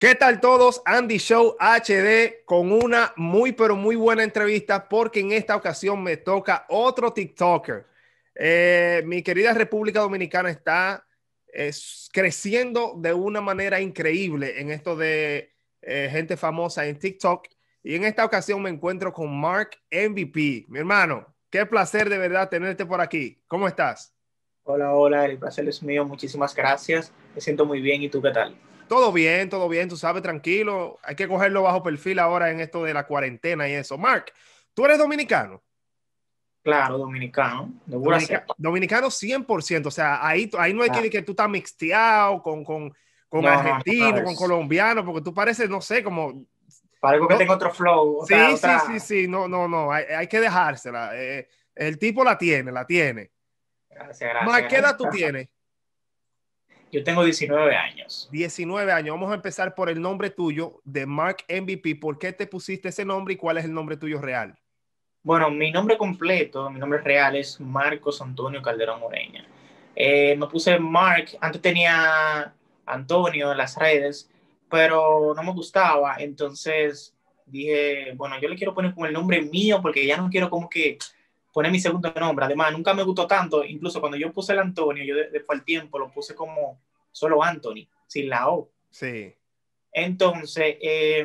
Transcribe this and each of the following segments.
¿Qué tal todos? Andy Show HD con una muy pero muy buena entrevista porque en esta ocasión me toca otro TikToker. Mi querida República Dominicana está creciendo de una manera increíble en esto de gente famosa en TikTok y en esta ocasión me encuentro con Mark MVP. Mi hermano, qué placer de verdad tenerte por aquí. ¿Cómo estás? Hola, hola, el placer es mío, muchísimas gracias. Me siento muy bien, ¿y tú qué tal? Todo bien, tú sabes, tranquilo. Hay que cogerlo bajo perfil ahora en esto de la cuarentena y eso. Mark, ¿tú eres dominicano? Claro, dominicano, de pura cepa. Dominicano 100%. O sea, ahí no hay Ah, que tú estás mixteado con no, no, no, argentino, nada de con eso. colombiano, porque tú pareces, no sé, como... Para algo que No, tenga otro flow, sí, sí, sí, otra. sí, no. Hay que dejársela. El tipo la tiene, la tiene. Gracias, Mark, gracias, ¿qué edad tú gracias. tienes? Yo tengo 19 años. 19 años. Vamos a empezar por el nombre tuyo de Mark MVP. ¿Por qué te pusiste ese nombre y cuál es el nombre tuyo real? Bueno, mi nombre completo, mi nombre real es Marcos Antonio Calderón Moreña. Me puse Mark, antes tenía Antonio en las redes, pero no me gustaba, entonces dije, bueno, yo le quiero poner como el nombre mío porque ya no quiero como que poner mi segundo nombre. Además, nunca me gustó tanto, incluso cuando yo puse el Antonio, yo después al tiempo lo puse como solo Anthony, sin la O. Sí. Entonces,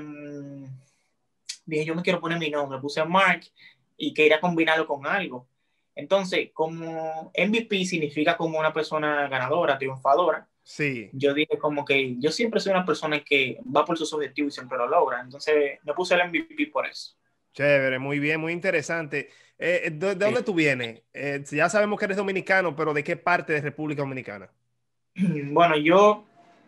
dije, yo me quiero poner mi nombre, puse Mark y quería combinarlo con algo. Entonces, como MVP significa como una persona ganadora, triunfadora, Sí, yo dije como que yo siempre soy una persona que va por sus objetivos y siempre lo logra. Entonces, me puse el MVP por eso. chévere, muy bien, muy interesante. ¿De Sí. dónde tú vienes? Ya sabemos que eres dominicano, pero ¿de qué parte de República Dominicana? Bueno, yo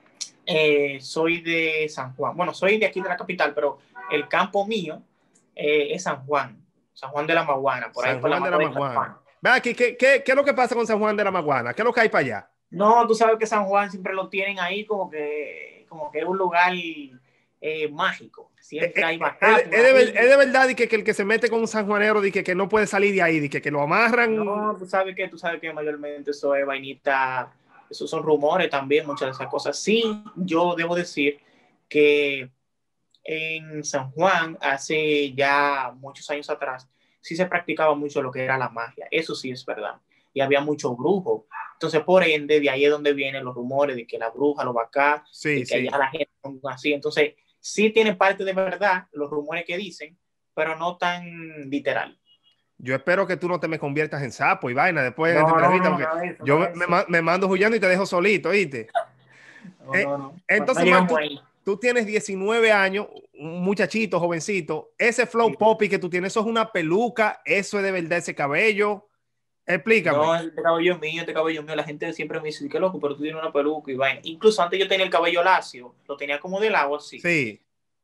soy de San Juan. Bueno, soy de aquí de la capital, pero el campo mío es San Juan, San Juan de la Maguana, por ahí San por la Juan de la mata de Maguana. Farfán. Ve aquí, ¿qué es lo que pasa con San Juan de la Maguana? ¿Qué es lo que hay para allá? No, tú sabes que San Juan siempre lo tienen ahí como que es un lugar mágico. Siempre hay bacate, una Es río. de verdad y que el que se mete con un sanjuanero que no puede salir de ahí, que lo amarran. No, tú sabes que mayormente eso es vainita, esos son rumores también, muchas de esas cosas. Sí, yo debo decir que en San Juan, hace ya muchos años atrás, sí se practicaba mucho lo que era la magia. Eso sí es verdad. Y había mucho brujo. Entonces, por ende, de ahí es donde vienen los rumores de que la bruja, los vacá, Sí, de que allá sí. la gente son así. Entonces, sí tiene parte de verdad los rumores que dicen, pero no tan literal. Yo espero que tú no te me conviertas en sapo y vaina después en esta No, no, entrevista, no, porque nada de eso, yo nada de eso. me mando huyendo y te dejo solito, ¿viste? No, no, no. No Entonces, Mark, llegamos ahí. tú tienes 19 años, un muchachito, jovencito. Ese flow poppy que tú tienes, eso es una peluca, eso es de verdad ese cabello. Explícame. No, este cabello mío, la gente siempre me dice, qué loco, pero tú tienes una peluca y vaina. Incluso antes yo tenía el cabello lacio, lo tenía como del agua así. Sí,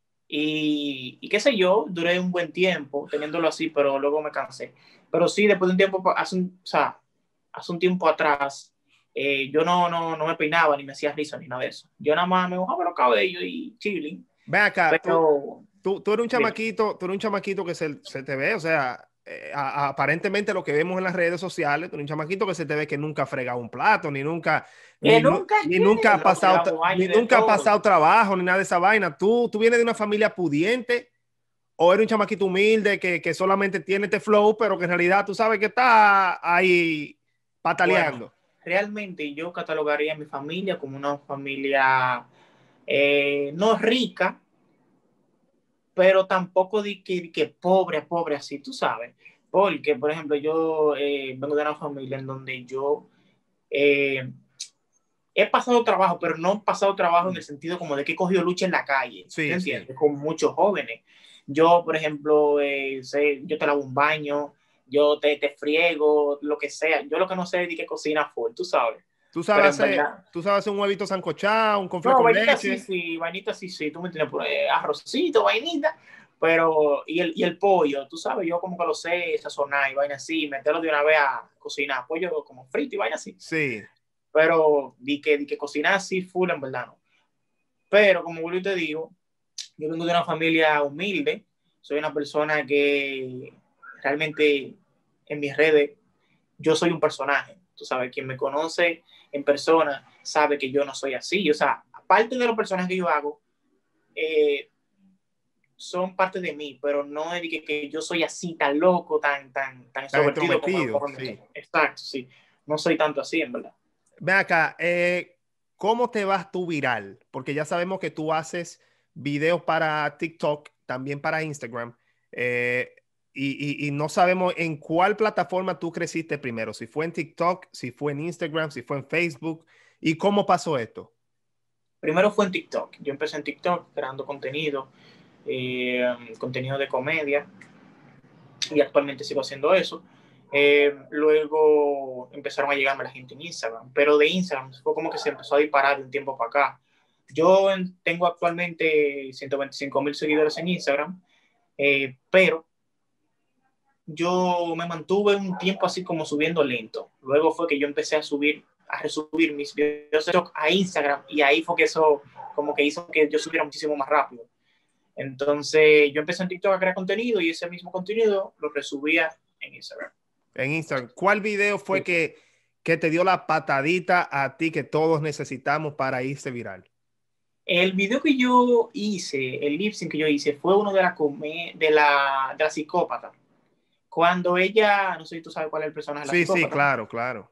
Y qué sé yo, duré un buen tiempo teniéndolo así, pero luego me cansé. Pero sí, después de un tiempo, o sea, hace un tiempo atrás, yo no me peinaba, ni me hacía risa, ni nada de eso. Yo nada más me mojaba los cabellos y chilling. ven acá, Pero, tú eres un bien, chamaquito, tú eres un chamaquito que se te ve, o sea, aparentemente lo que vemos en las redes sociales, tú eres un chamaquito que se te ve que nunca ha fregado un plato, que nunca, ni nunca ¿qué? ha Loco, yo pasado, hago baño ni y de nunca ha todo. pasado trabajo, ni nada de esa vaina. Tú vienes de una familia pudiente. ¿O eres un chamaquito humilde que solamente tiene este flow, pero que en realidad tú sabes que está ahí Bueno, pataleando? realmente yo catalogaría a mi familia como una familia no rica, pero tampoco de que pobre, pobre así, tú sabes. Porque, por ejemplo, yo vengo de una familia en donde yo eh, he pasado trabajo, pero no he pasado trabajo en el sentido como de que he cogido lucha en la calle, ¿te Sí, sí. entiendes? Con muchos jóvenes. Yo, por ejemplo, yo te lavo un baño, yo te friego, lo que sea. Yo lo que no sé es de qué cocina full, tú sabes. Pero en verdad, Tú sabes hacer un huevito sancochado, un confle no, con leche. vainita sí, sí, tú me entiendes, pues, arrocito, vainita, pero, y el pollo, tú sabes, yo como que lo sé sazonar y vaina así, meterlo de una vez a cocinar, pollo como frito y vaina así, Sí. pero di que cocinar así full en verdad no. Pero como yo te digo, yo vengo de una familia humilde, soy una persona que realmente en mis redes, yo soy un personaje, tú sabes, quien me conoce en persona sabe que yo no soy así, o sea, aparte de los personajes que yo hago, son parte de mí, pero no es que yo soy así tan loco, tan Tan extrovertido extrovertido, como sí. exacto, sí. No soy tanto así, en verdad. Ven acá, ¿cómo te vas tú viral? Porque ya sabemos que tú haces videos para TikTok, también para Instagram, eh, y no sabemos en cuál plataforma tú creciste primero, si fue en TikTok, si fue en Instagram, si fue en Facebook, y cómo pasó esto. Primero fue en TikTok. Yo empecé en TikTok creando contenido de comedia, y actualmente sigo haciendo eso. Luego empezaron a llegarme la gente en Instagram, pero de Instagram fue como que se empezó a disparar de un tiempo para acá. Yo tengo actualmente 125,000 seguidores en Instagram, pero yo me mantuve un tiempo así como subiendo lento. Luego fue que yo empecé a resubir mis videos a Instagram, y ahí fue que eso como que hizo que yo subiera muchísimo más rápido. Entonces yo empecé en TikTok a crear contenido, y ese mismo contenido lo resubía en Instagram. En Instagram, ¿cuál video fue Sí. que te dio la patadita a ti que todos necesitamos para irse viral? El video que yo hice, el lip sync que yo hice, fue uno de la psicópata. Cuando ella, no sé si tú sabes cuál es el personaje de la Sí, sí, psicópata, claro, claro.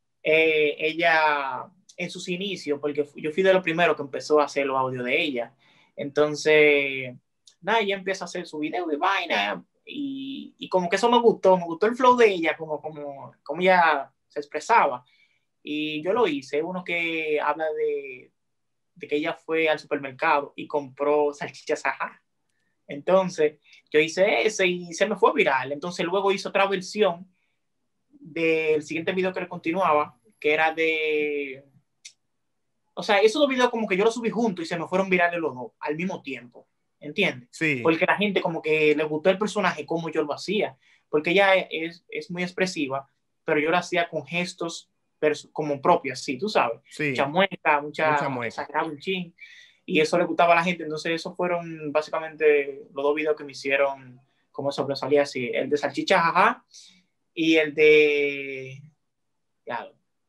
ella en sus inicios, porque yo fui de los primeros que empezó a hacer los audios de ella. Entonces, nada, ella empieza a hacer su video de vaina, y como que eso me gustó el flow de ella, como ella se expresaba. Y yo lo hice, uno que habla de que ella fue al supermercado y compró salchichas ajá. Entonces, yo hice ese y se me fue viral. Entonces, luego hice otra versión del siguiente video que le continuaba, que era de... O sea, esos dos videos como que yo los subí juntos y se me fueron virales los dos al mismo tiempo. ¿Entiendes? Sí, Porque la gente como que le gustó el personaje como yo lo hacía. Porque ella es muy expresiva, pero yo lo hacía con gestos como propios, sí, tú sabes. Mucha sí, mueca, mucha mucha mueca. exagerada, un chin. Y eso le gustaba a la gente. Entonces, esos fueron básicamente los dos videos que me hicieron como sobresalía así. El de salchicha, jaja, y el de... Ya,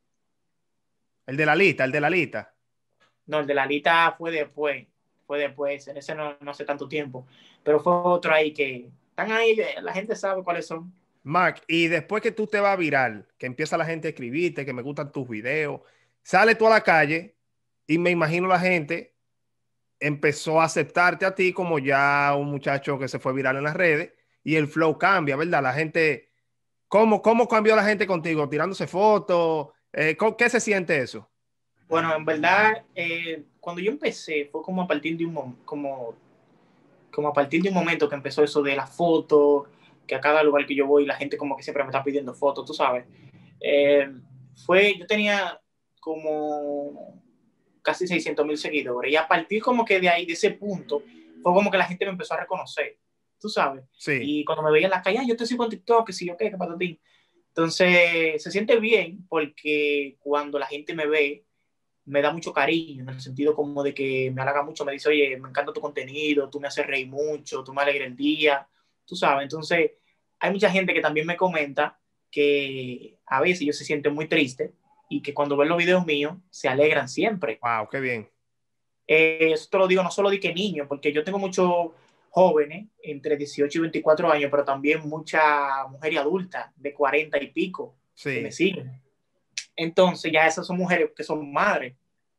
El de la lista, el de la lista. no, el de la lista fue después, en ese no hace tanto tiempo, pero fue otro ahí que están ahí, la gente sabe cuáles son. Mark, y después que tú te vas viral, que empieza la gente a escribirte, que me gustan tus videos, sale tú a la calle y me imagino la gente empezó a aceptarte a ti como ya un muchacho que se fue viral en las redes y el flow cambia, ¿verdad? La gente, ¿cómo cambió la gente contigo? ¿Tirándose fotos? ¿Qué se siente eso? Bueno, en verdad, cuando yo empecé fue como a partir de como a partir de un momento que empezó eso de la foto, que a cada lugar que yo voy la gente como que siempre me está pidiendo fotos, tú sabes. Eh, yo tenía como casi 600,000 seguidores, y a partir como que de ahí, de ese punto, fue como que la gente me empezó a reconocer, tú sabes. Sí, Y cuando me veía en la calle, yo te sigo en TikTok, que sí, ok, que patatín. Entonces, se siente bien porque cuando la gente me ve, me da mucho cariño, en el sentido como de que me halaga mucho, me dice, oye, me encanta tu contenido, tú me haces reír mucho, tú me alegras el día, tú sabes. Entonces, hay mucha gente que también me comenta que a veces ellos se sienten muy tristes, y que cuando ven los videos míos se alegran siempre. wow, qué bien. Eso te lo digo no solo de que niños, porque yo tengo muchos jóvenes entre 18 y 24 años, pero también mucha mujer y adulta de 40 y pico que me Sí. siguen. Entonces ya esas son mujeres que son madres,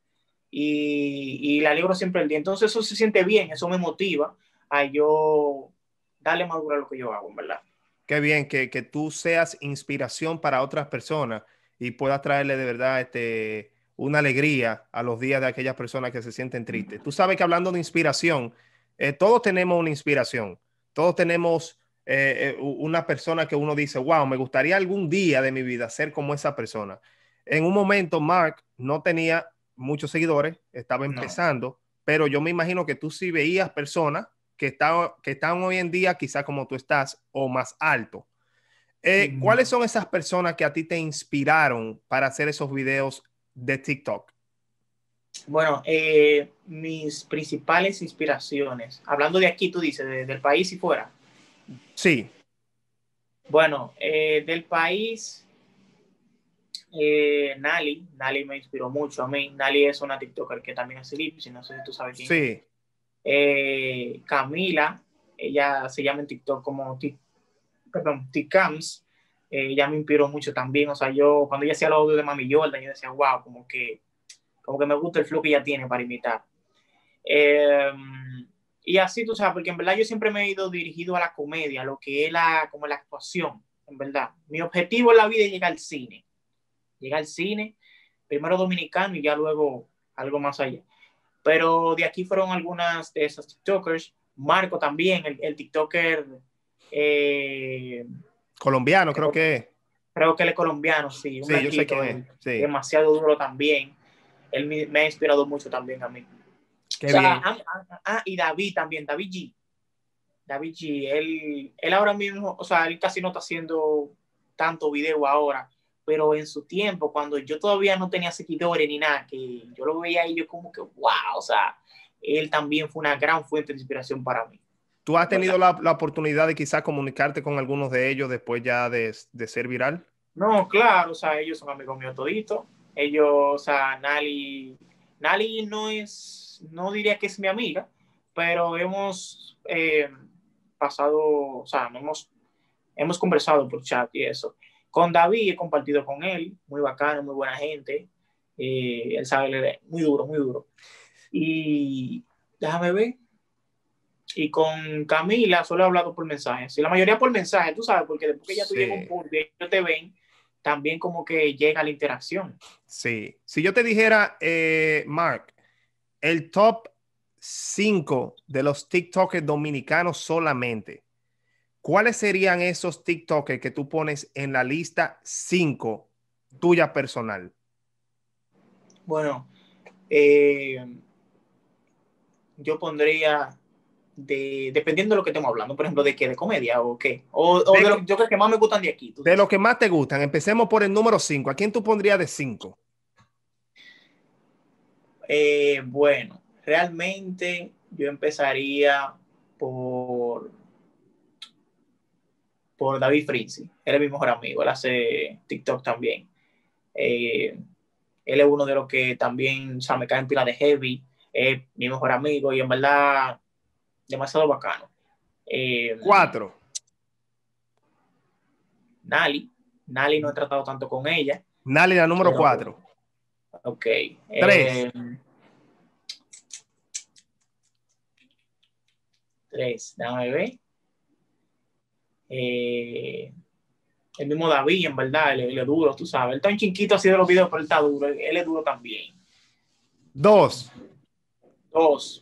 y le alegro siempre el día. Entonces eso se siente bien, eso me motiva a yo darle madura a lo que yo hago, en verdad. Qué bien que tú seas inspiración para otras personas y puedas traerle de verdad una alegría a los días de aquellas personas que se sienten tristes. Tú sabes que hablando de inspiración, todos tenemos una inspiración, todos tenemos una persona que uno dice, wow, me gustaría algún día de mi vida ser como esa persona. En un momento, Mark no tenía muchos seguidores, estaba No. empezando, pero yo me imagino que tú sí veías personas que están hoy en día quizá como tú estás o más alto. Mm. ¿Cuáles son esas personas que a ti te inspiraron para hacer esos videos de TikTok? Bueno, mis principales inspiraciones, hablando de aquí, tú dices, del país y fuera. Sí, Bueno, del país, Nali me inspiró mucho a mí. Nali es una TikToker que también hace lip, si no sé si tú sabes quién es. sí. Camila, ella se llama en TikTok como T-Cams, ella me inspiró mucho también. O sea, yo cuando ella hacía los audios de Mami Jordan, yo decía, wow, como que me gusta el flow que ella tiene para imitar. Eh, y así, tú sabes, porque en verdad yo siempre me he ido dirigido a la comedia, a lo que es como la actuación, en verdad. Mi objetivo en la vida es llegar al cine. Llegar al cine, primero dominicano y ya luego algo más allá. Pero de aquí fueron algunas de esas TikTokers. Marco también, el TikToker. Colombiano, creo que. Creo que él es colombiano, sí, un Sí, yo sé blanquito, quién es. Sí. demasiado duro también. Él me ha inspirado mucho también a mí. O Qué sea, bien. y David también, David G. David G, él ahora mismo, o sea, él casi no está haciendo tanto video ahora, pero en su tiempo, cuando yo todavía no tenía seguidores ni nada, que yo lo veía y yo como que, wow, o sea, él también fue una gran fuente de inspiración para mí, ¿Tú has tenido ¿verdad? la oportunidad de quizás comunicarte con algunos de ellos después ya de ser viral? No, claro, o sea, ellos son amigos míos toditos. Ellos, o sea, Nali no diría que es mi amiga, pero hemos pasado, o sea, hemos conversado por chat y eso. Con David he compartido con él, muy bacano, muy buena gente. Él sabe leer, muy duro, muy duro. Y déjame ver. Y con Camila solo he hablado por mensajes. Y la mayoría por mensajes, tú sabes, porque después que ya tú llegas a un Sí, punto y ellos te ven, también como que llega la interacción. sí. Si yo te dijera, Mark, el top 5 de los TikTokers dominicanos solamente, ¿cuáles serían esos TikTokers que tú pones en la lista 5 tuya personal? Bueno, yo pondría dependiendo de lo que estemos hablando, por ejemplo, de qué, de comedia o qué, o de De, los yo creo que más me gustan de aquí, tú de los dices. que más te gustan, empecemos por el número 5. ¿A quién tú pondrías de 5? Bueno, realmente yo empezaría por, por David Frinzi. Él es mi mejor amigo, él hace TikTok también. Eh, Él es uno de los que también, o sea, me cae en pila de heavy, es mi mejor amigo y en verdad demasiado bacano. Eh, 4. Nali no he tratado tanto con ella, Nali, la número pero 4. ok. 3. Tres, déjame ver. Eh, el mismo David, en verdad, él es duro, tú sabes. Él está un chinquito así de los videos, pero él está duro. Él es duro también. 2. Dos,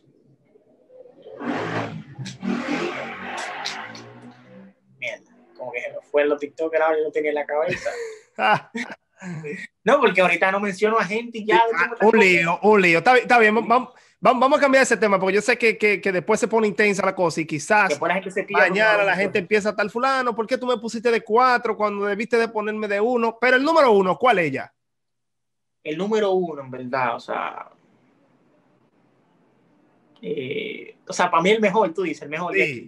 mierda, como que se me fue los TikTok, ahora yo lo tenía en la cabeza. No, porque ahorita no menciono a gente y ya de hecho me están Un cogiendo. lío, un lío. Está bien, vamos a cambiar ese tema porque yo sé que después se pone intensa la cosa y quizás Después la gente se tira porque no mañana lo la gente menciono. empieza a tal fulano, ¿por qué tú me pusiste de 4 cuando debiste de ponerme de 1? Pero el número 1, ¿cuál es ella? El número uno, en verdad, o sea, para mí el mejor, tú dices, el mejor de aquí. Sí.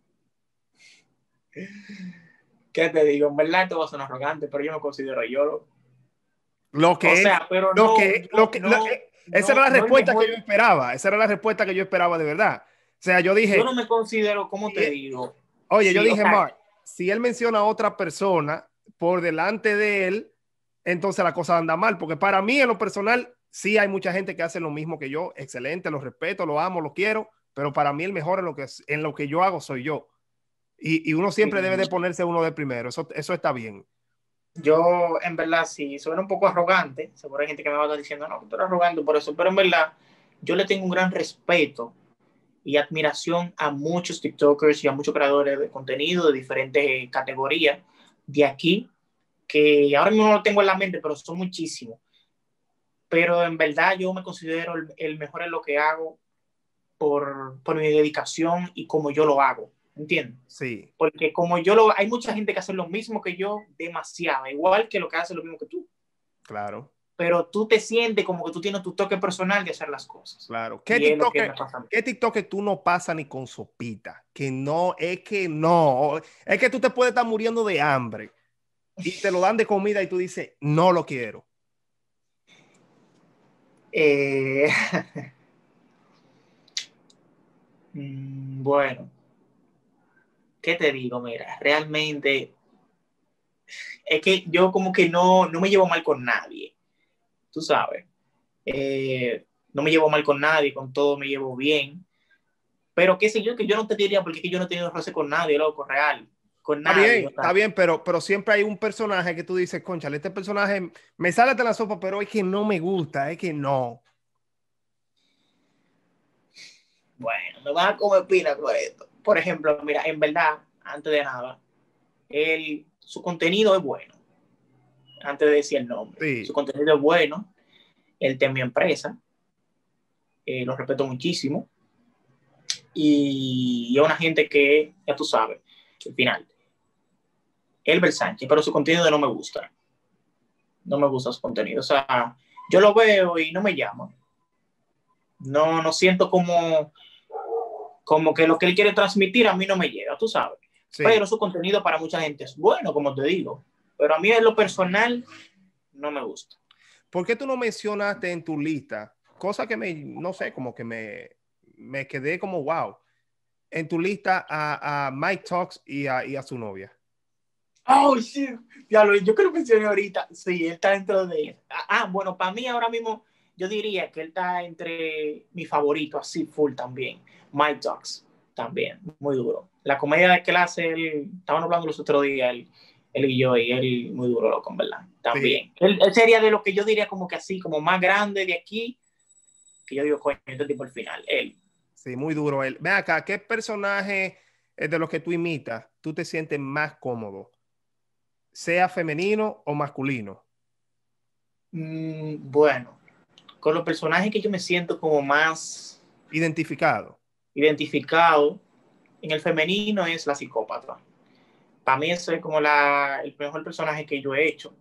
¿Qué te digo? En verdad te vas a sonar arrogante, pero yo me considero yo. Lo O que es, sea, pero lo que, esa era la no el respuesta que yo mejor. esperaba. Esa era la respuesta que yo esperaba de verdad. O sea, yo Yo no dije, me considero, ¿cómo si te él- digo? oye, yo Sí, o dije, sea, Mark, si él menciona a otra persona por delante de él, entonces la cosa anda mal. Porque para mí, en lo personal, sí hay mucha gente que hace lo mismo que yo. Excelente, lo respeto, lo amo, lo quiero. Pero para mí el mejor en lo que yo hago soy yo. Y uno siempre debe de ponerse uno de primero. Eso está bien. yo en verdad sí, suena un poco arrogante. Seguro hay gente que me va a estar diciendo, no, tú eres arrogante por eso. Pero en verdad, yo le tengo un gran respeto y admiración a muchos TikTokers y a muchos creadores de contenido de diferentes categorías de aquí, que ahora mismo no lo tengo en la mente, pero son muchísimos. Pero en verdad yo me considero el mejor en lo que hago por mi dedicación y como yo lo hago, ¿entiendes? Sí, Porque hay mucha gente que hace lo mismo que yo, demasiado, igual que lo que hace lo mismo que tú, claro. pero tú te sientes como que tú tienes tu toque personal de hacer las cosas. Claro. Y es lo que me pasa a mí. ¿Qué TikTok tú no pasas ni con sopita? Que no, es que no. Es que tú te puedes estar muriendo de hambre y te lo dan de comida y tú dices, no lo quiero. Eh, Bueno, ¿qué te digo? Mira, realmente es que yo como que no me llevo mal con nadie, tú sabes. No me llevo mal con nadie, con todo me llevo bien. Pero qué sé yo, que yo no te diría porque es que yo no he tenido roce con nadie, loco, real. Con nadie, o sea. Está bien, pero siempre hay un personaje que tú dices, conchale, este personaje me sale de la sopa, pero es que no me gusta, es que no. Bueno, me vas a comer pila con esto. Por ejemplo, mira, en verdad, antes de nada, su contenido es bueno. Antes de decir el nombre. Su Sí, contenido es bueno. Él tiene mi empresa. Lo respeto muchísimo. Y es una gente que, ya tú sabes, al final, Elber Sánchez, pero su contenido no me gusta. No me gusta su contenido. O sea, yo lo veo y no me llama. No siento como que lo que él quiere transmitir a mí no me llega, tú sabes. Pero sí. su contenido para mucha gente es bueno, como te digo. Pero a mí en lo personal no me gusta. ¿Por qué tú no mencionaste en tu lista? Cosa que no sé, como que me quedé como wow. En tu lista a Mike Talks y a su novia. Oh, sí. Diablo, yo creo que mencioné ahorita. Sí, él está dentro de él. Bueno, para mí ahora mismo, yo diría que él está entre mi favorito, así full también. Mike Talks, también, muy duro. La comedia que él hace, estaban hablando los otros días, él y yo, y él muy duro, loco, en verdad. Sí, También. Él sería de lo que yo diría como que así, como más grande de aquí, que yo digo, coño, este tipo al final, él. sí, muy duro él. Ve acá, ¿qué personaje de los que tú imitas tú te sientes más cómodo? Sea femenino o masculino. Bueno, con los personajes que yo me siento como más Identificado. identificado, en el femenino es la psicópata. Para mí eso es como el mejor personaje que yo he hecho.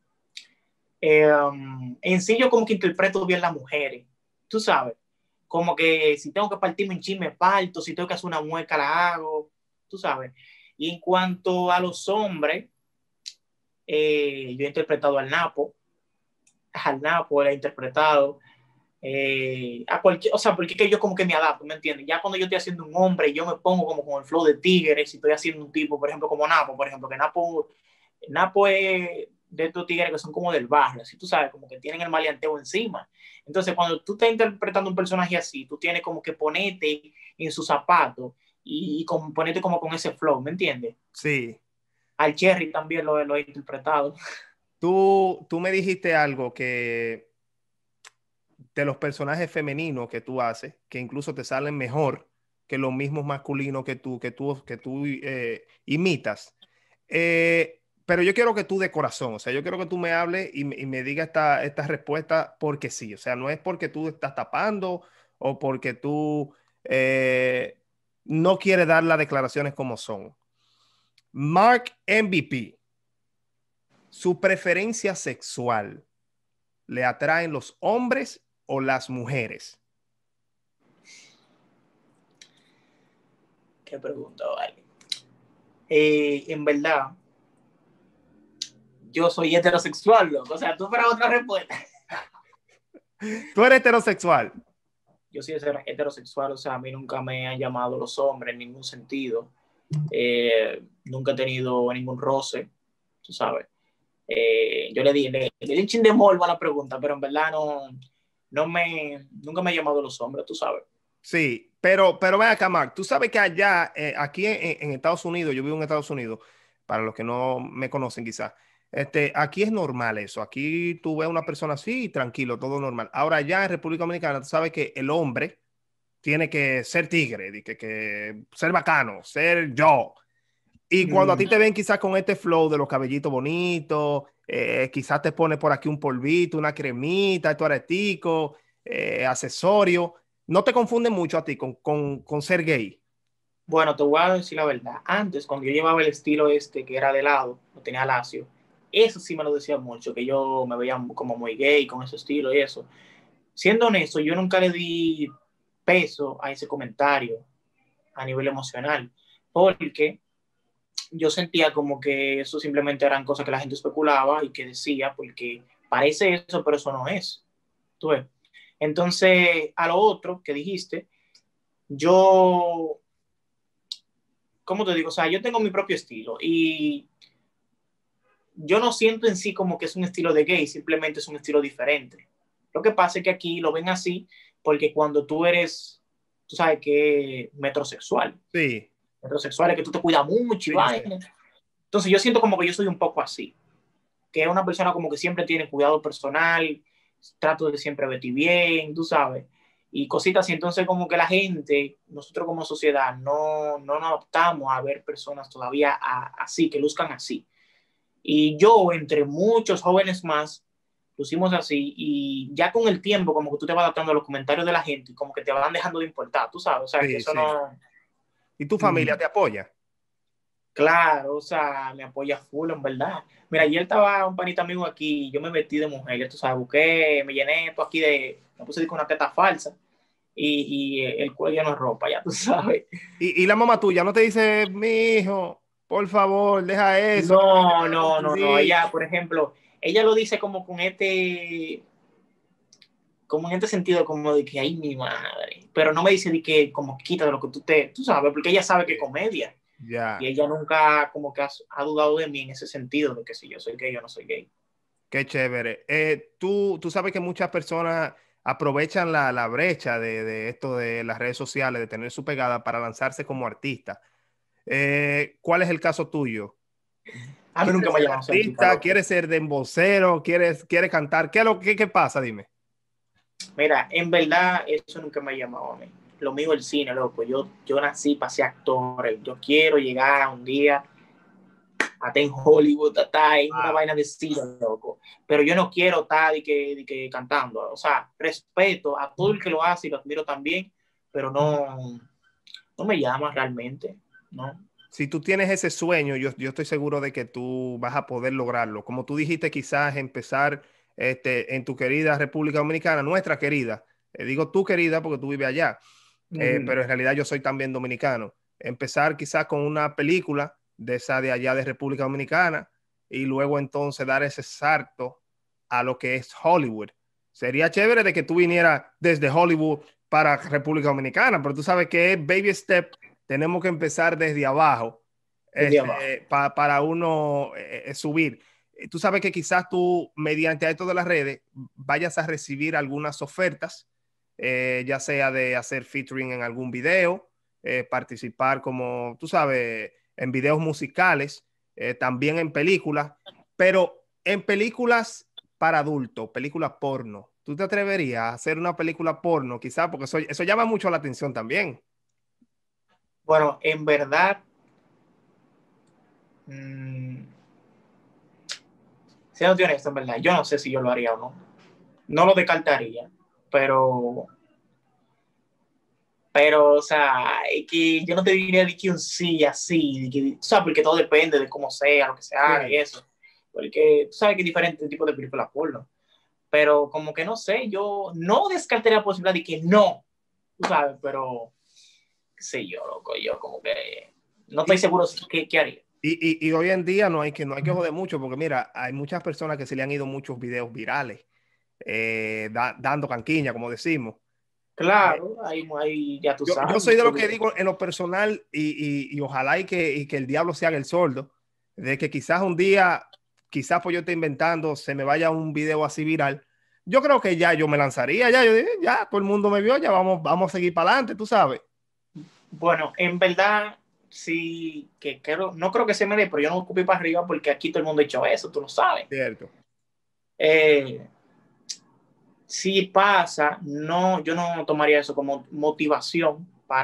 En sí yo como que interpreto bien las mujeres, tú sabes, como que si tengo que partirme en chisme, parto, si tengo que hacer una mueca, la hago, tú sabes. Y en cuanto a los hombres, yo he interpretado al Napo he interpretado, a cualquier, o sea, porque es que yo como que me adapto, ¿me entiendes? Ya cuando yo estoy haciendo un hombre, yo me pongo como con el flow de tigres, si estoy haciendo un tipo, por ejemplo, como Napo, por ejemplo, que Napo es de estos tigres que son como del barrio, así tú sabes, como que tienen el maleanteo encima. Entonces, cuando tú estás interpretando un personaje así, tú tienes como que ponerte en sus zapatos y ponerte como con ese flow, ¿me entiendes? Sí. Al Cherry también lo he interpretado. Tú me dijiste algo que de los personajes femeninos que tú haces, que incluso te salen mejor que los mismos masculinos que tú imitas. Pero yo quiero que tú de corazón, o sea, yo quiero que tú me hables y me digas esta respuesta porque sí, o sea, no es porque tú estás tapando o porque tú no quieres dar las declaraciones como son. Mark MVP, su preferencia sexual, ¿le atraen los hombres o las mujeres? Qué pregunta, vale. En verdad, yo soy heterosexual, loco. O sea, tú para otra respuesta. Tú eres heterosexual. Yo soy heterosexual, o sea, a mí nunca me han llamado los hombres en ningún sentido. Nunca he tenido ningún roce, tú sabes. Yo le di un chin de morbo a la pregunta, pero en verdad nunca me han llamado los hombres, tú sabes. Sí, pero ven acá, Mark. Tú sabes que allá, aquí en Estados Unidos, yo vivo en Estados Unidos, para los que no me conocen quizás, aquí es normal eso. Aquí tú ves a una persona así, tranquilo, todo normal. Ahora allá en República Dominicana, tú sabes que el hombre tiene que ser tigre, que ser bacano, ser yo. Y cuando a ti Mm, te ven quizás con este flow de los cabellitos bonitos, quizás te pone por aquí un polvito, una cremita, tu aretico, accesorio, no te confunden mucho a ti con ser gay. bueno, te voy a decir la verdad. Antes, cuando yo llevaba el estilo este, que era de lado, lo tenía lacio, eso sí me lo decía mucho, que yo me veía como muy gay con ese estilo y eso. Siendo honesto, yo nunca le di peso a ese comentario a nivel emocional, porque yo sentía como que eso simplemente eran cosas que la gente especulaba y que decía, porque parece eso, pero eso no es. ¿Tú ves? Entonces, a lo otro que dijiste, yo, ¿cómo te digo? O sea, yo tengo mi propio estilo y yo no siento en sí como que es un estilo de gay, simplemente es un estilo diferente. Lo que pasa es que aquí lo ven así porque cuando tú eres, tú sabes que metrosexual, Sí, metrosexual es que tú te cuidas mucho y sí, yo sé. vaina. Entonces yo siento como que yo soy un poco así, que es una persona como que siempre tiene cuidado personal, trato de siempre vestir bien, tú sabes, y cositas así. Entonces como que la gente, nosotros como sociedad, no nos adaptamos a ver personas todavía así, que luzcan así. Y yo, entre muchos jóvenes más, lucimos así y ya con el tiempo como que tú te vas adaptando a los comentarios de la gente y como que te van dejando de importar, tú sabes, o sea, que Sí, eso sí. no... ¿Y tu familia Mm, te apoya? claro, o sea, me apoya full, en verdad. Mira, ayer estaba un panita amigo aquí y yo me vestí de mujer, ya tú sabes, busqué, me llené todo aquí de, me puse con una teta falsa y el cuello no es ropa, ya tú sabes. Y la mamá tuya no te dice, mi hijo, por favor, deja eso, no te No, veas no, no, no. así"? Ella, por ejemplo, ella lo dice como en este sentido, como de que, ay, mi madre. Pero no me dice de que, como quita de lo que tú sabes, porque ella sabe que es comedia. Y Ya, ella nunca, como que ha dudado de mí en ese sentido, de que si yo soy gay o no soy gay. qué chévere. Tú sabes que muchas personas aprovechan la brecha de esto de las redes sociales, de tener su pegada para lanzarse como artista. ¿Cuál es el caso tuyo? A mí nunca ¿Quieres me ha ser llamado a ser artista, artista? loco. ¿Quieres ser dembocero? ¿Quieres cantar? ¿Qué pasa? Dime. Mira, en verdad, eso nunca me ha llamado a mí. Lo mío el cine, loco. Yo nací para ser actor. Yo quiero llegar un día hasta en Hollywood, hasta en una Wow. vaina de cine, loco. Pero yo no quiero estar de que cantando. O sea, respeto a todo el que lo hace y lo admiro también, pero no me llama realmente, ¿no? Si tú tienes ese sueño, yo estoy seguro de que tú vas a poder lograrlo. Como tú dijiste, quizás empezar en tu querida República Dominicana, nuestra querida. Digo tu querida porque tú vives allá, Uh -huh. pero en realidad yo soy también dominicano. Empezar quizás con una película de esa de allá de República Dominicana y luego entonces dar ese salto a lo que es Hollywood. Sería chévere de que tú vinieras desde Hollywood para República Dominicana, pero tú sabes que es baby step, tenemos que empezar desde abajo Desde abajo. para uno subir. Tú sabes que quizás tú, mediante esto de las redes, vayas a recibir algunas ofertas, ya sea de hacer featuring en algún video, participar como, tú sabes, en videos musicales, también en películas, pero en películas para adultos, películas porno. ¿Tú te atreverías a hacer una película porno, quizás? Porque eso llama mucho la atención también. Bueno, en verdad, mmm, siendo honesto, en verdad, yo no sé si yo lo haría o no. No lo descartaría, pero, o sea, es que yo no te diría de que un sí así, de que, o sea, porque todo depende de cómo sea, lo que se haga y Sí. eso. Porque tú sabes que hay diferentes tipos de películas porno. Pero como que no sé, yo no descartaría la posibilidad de que no, tú sabes, pero qué sé yo, loco, yo como que no estoy Y, seguro qué haría. y hoy en día no hay que joder mucho, porque mira, hay muchas personas que se le han ido muchos videos virales, dando canquiña, como decimos. Eh, Claro, ya tú yo sabes, soy de mucho lo que video. digo en lo personal, y ojalá y que el diablo se haga el sordo, de que quizás un día, quizás pues yo esté inventando, se me vaya un video así viral. Yo creo que ya yo me lanzaría, ya, yo dije, ya, todo el mundo me vio, ya vamos a seguir para adelante, tú sabes. Bueno, en verdad, sí, no creo que se me dé, pero yo no me ocupé para arriba porque aquí todo el mundo ha hecho eso, tú lo sabes. Cierto. Eh, si pasa, no, yo no tomaría eso como motivación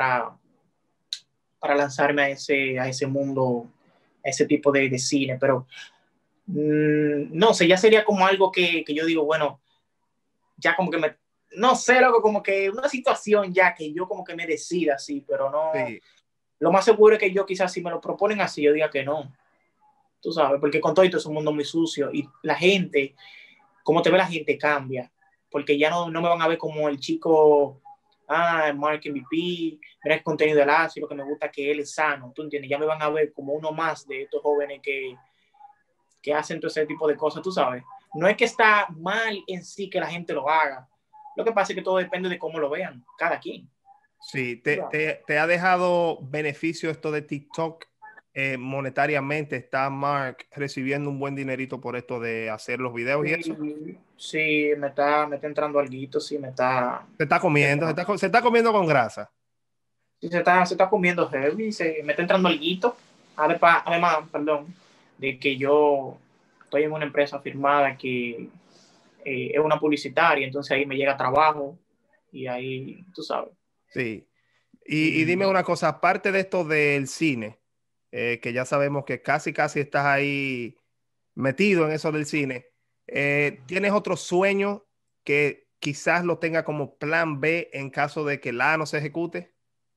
para lanzarme a ese mundo, a ese tipo de cine, pero no sé, ya sería como algo que yo digo, bueno, ya como que no sé, loco, como que una situación ya que yo como que me decida así, pero no, Sí. lo más seguro es que yo quizás si me lo proponen así, yo diga que no, tú sabes, porque con todo esto es un mundo muy sucio y la gente, como te ve la gente cambia, porque ya no me van a ver como el chico, Mark MVP, mira el contenido del ácido, lo que me gusta que él es sano, tú entiendes, ya me van a ver como uno más de estos jóvenes que hacen todo ese tipo de cosas, tú sabes. No es que está mal en sí que la gente lo haga. Lo que pasa es que todo depende de cómo lo vean, cada quien. Sí, Claro. te ha dejado beneficio esto de TikTok monetariamente. ¿Está Mark recibiendo un buen dinerito por esto de hacer los videos y eso? Sí, sí, me está entrando alguito, sí, Se está me comiendo, está, se está comiendo con grasa. sí, se está comiendo heavy, me está entrando alguito. Además, perdón, de que yo estoy en una empresa firmada que es una publicitaria, entonces ahí me llega trabajo y ahí, tú sabes. Sí. Y dime Y una cosa, aparte de esto del cine, que ya sabemos que casi estás ahí metido en eso del cine, ¿tienes otro sueño que quizás lo tenga como plan B en caso de que la A no se ejecute?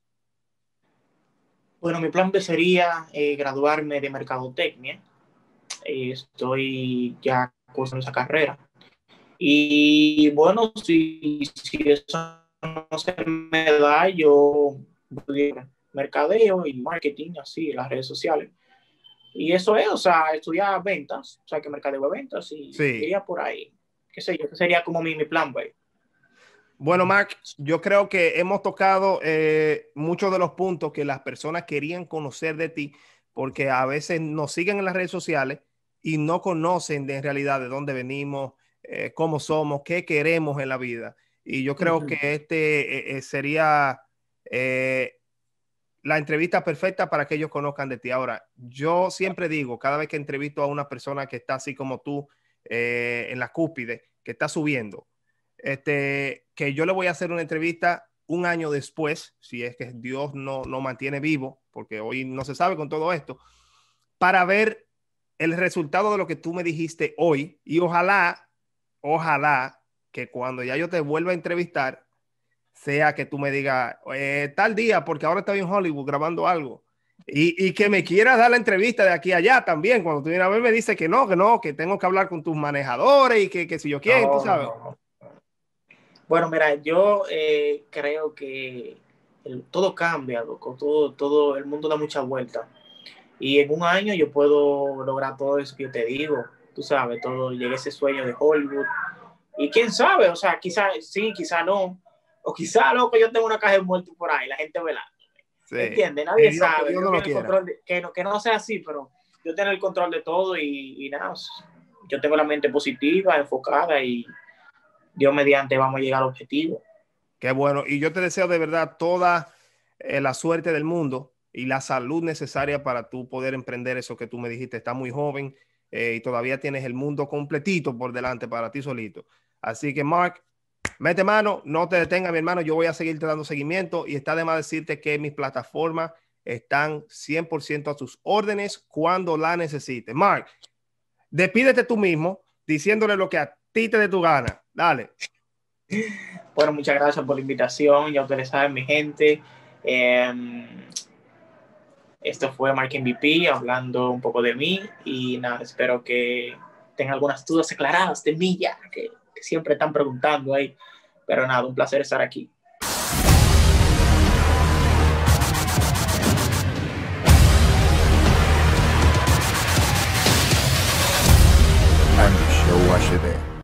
bueno, mi plan B sería graduarme de mercadotecnia. Estoy ya cursando esa carrera. Y bueno, si eso no se me da, yo voy a mercadeo y marketing, así, en las redes sociales. Y eso es, o sea, estudiar ventas, o sea, que mercadeo de ventas y Sí. iría por ahí. Qué sé yo, ese sería como mi plan, güey. Bueno, Mark, yo creo que hemos tocado muchos de los puntos que las personas querían conocer de ti, porque a veces nos siguen en las redes sociales y no conocen en realidad de dónde venimos, cómo somos, qué queremos en la vida. Y yo creo que este sería eh, la entrevista perfecta para que ellos conozcan de ti. Ahora, yo siempre digo, cada vez que entrevisto a una persona que está así como tú, en la cúspide, que está subiendo, que yo le voy a hacer una entrevista un año después, si es que Dios no mantiene vivo, porque hoy no se sabe con todo esto, para ver el resultado de lo que tú me dijiste hoy y ojalá que cuando ya yo te vuelva a entrevistar, sea que tú me digas tal día, porque ahora estoy en Hollywood grabando algo. Y que me quieras dar la entrevista de aquí a allá también. Cuando tú vienes a ver, me dice que tengo que hablar con tus manejadores y que si yo quién, tú No, no, sabes. no, no. Bueno, mira, yo creo que todo cambia, loco, todo el mundo da mucha vuelta. Y en un año yo puedo lograr todo eso que yo te digo, tú sabes, todo, llegué a ese sueño de Hollywood. Y quién sabe, o sea, quizá sí, quizá no. O quizá loco, yo tengo una caja de muertos por ahí, la gente velando. Sí. ¿Entiendes? Nadie Que sabe. Dios Yo no lo tengo el quiera. control, que no sea así, pero yo tengo el control de todo y nada. Yo tengo la mente positiva, enfocada y Dios mediante vamos a llegar al objetivo. Qué bueno. Y yo te deseo de verdad toda la suerte del mundo y la salud necesaria para tú poder emprender eso que tú me dijiste. Estás muy joven y todavía tienes el mundo completito por delante para ti solito. Así que, Mark, mete mano, no te detengas, mi hermano. Yo voy a seguirte dando seguimiento y está de más decirte que mis plataformas están 100% a tus órdenes cuando la necesites. Mark, despídete tú mismo diciéndole lo que a ti te dé tu gana. Dale. Bueno, muchas gracias por la invitación. Ya ustedes saben, mi gente. Esto fue Mark MVP hablando un poco de mí y nada, espero que tengan algunas dudas aclaradas de mí ya, que siempre están preguntando ahí. Pero nada, un placer estar aquí. And Show HD.